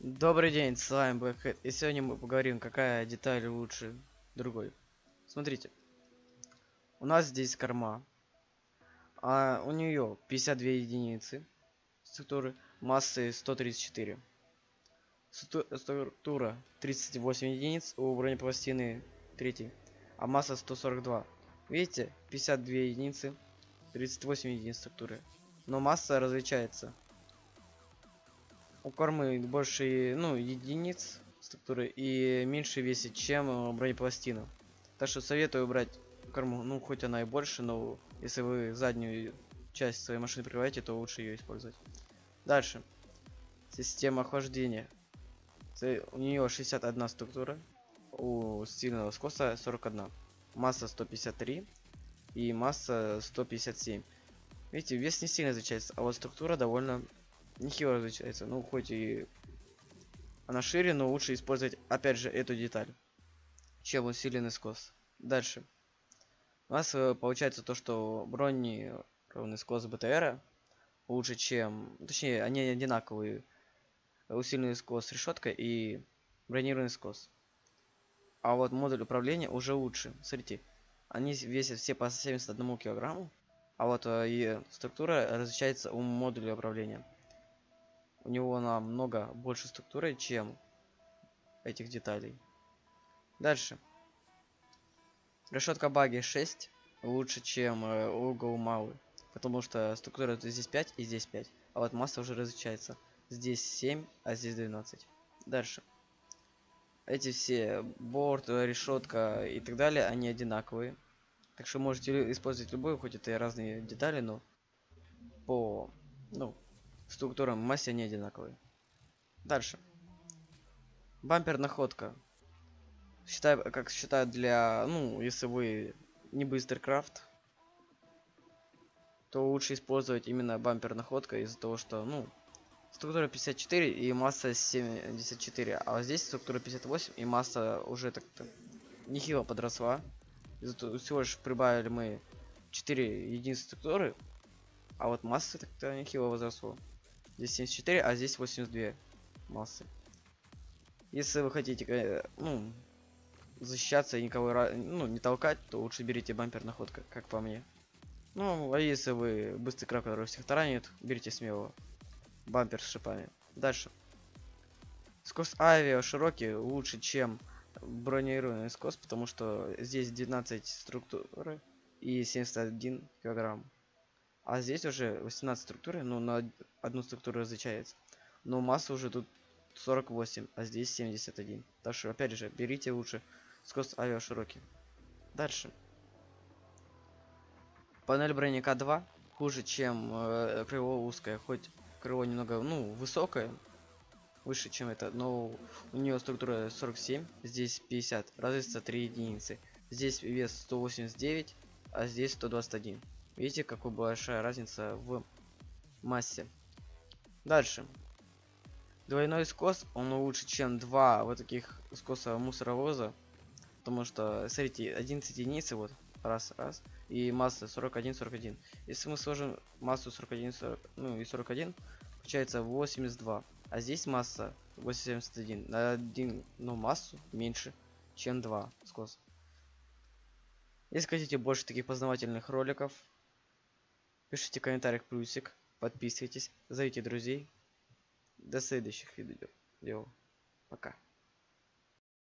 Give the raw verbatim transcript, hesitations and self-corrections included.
Добрый день, с вами Blackhead, и сегодня мы поговорим, какая деталь лучше другой. Смотрите, у нас здесь корма, а у нее пятьдесят две единицы структуры, массы сто тридцать четыре. Структура тридцать восемь единиц, у бронепластины третьей, а масса сто сорок два. Видите, пятьдесят две единицы, тридцать восемь единиц структуры, но масса различается. У кормы больше, ну, единиц структуры и меньше весит, чем бронепластина. Так что советую брать корму, ну, хоть она и больше, но если вы заднюю часть своей машины прикрываете, то лучше ее использовать. Дальше. Система охлаждения. У нее шестьдесят одна структура, у сильного скоса сорок одна. Масса сто пятьдесят три и масса сто пятьдесят семь. Видите, вес не сильно отличается, а вот структура довольно нехило различается. Ну, хоть и она шире, но лучше использовать, опять же, эту деталь, чем усиленный скос. Дальше. У нас э, получается то, что бронированный скос БТРа лучше, чем... Точнее, они одинаковые. Усиленный скос решетка и бронированный скос. А вот модуль управления уже лучше. Смотрите, они весят все по семьдесят одному килограмму. А вот э, и структура различается у модуля управления. У него намного больше структуры, чем этих деталей. Дальше. Решетка баги шесть лучше, чем э, угол малый. Потому что структура здесь пять и здесь пять. А вот масса уже различается. Здесь семь, а здесь двенадцать. Дальше. Эти все борт, решетка и так далее, они одинаковые. Так что можете использовать любую, хоть это и разные детали, но по, ну, структурам массе они одинаковые. Дальше. Бампер находка. Считаю, как считают для, ну, если вы не быстрый крафт, то лучше использовать именно бампер находка из-за того, что, ну, структура пятьдесят четыре и масса семьдесят четыре, а здесь структура пятьдесят восемь и масса уже так-то нехило подросла. Из-за того, всего лишь прибавили мы четыре единицы структуры, а вот масса так-то нехило возросло. Здесь семьдесят четыре, а здесь восемьдесят две массы. Если вы хотите, ну, защищаться и никого, ну, не толкать, то лучше берите бампер находка, как по мне. Ну, а если вы быстрый краб, который всех таранит, берите смело бампер с шипами. Дальше. Скос авиа широкий лучше, чем бронированный скос, потому что здесь двенадцать структуры и семьдесят один килограмм. А здесь уже восемнадцать структуры, но на одну структуру различается. Но масса уже тут сорок восемь, а здесь семьдесят один. Так что, опять же, берите лучше скос авиа широкий. Дальше. Панель броника два хуже, чем э, крыло узкое, хоть крыло немного, ну, высокое, выше, чем это, но у нее структура сорок семь, здесь пятьдесят, разница три единицы. Здесь вес сто восемьдесят девять, а здесь сто двадцать один. Видите, какая большая разница в массе. Дальше. Двойной скос, он лучше, чем два вот таких скоса мусоровоза, потому что, смотрите, одиннадцать единиц, вот, раз, раз, и масса сорок один, сорок один. Если мы сложим массу сорок один, сорок, ну и сорок один, получается восемьдесят два. А здесь масса восемьдесят один. На один, ну, массу меньше, чем два скос. Если хотите больше таких познавательных роликов, пишите в комментариях плюсик, подписывайтесь, зовите друзей. До следующих видео. Пока.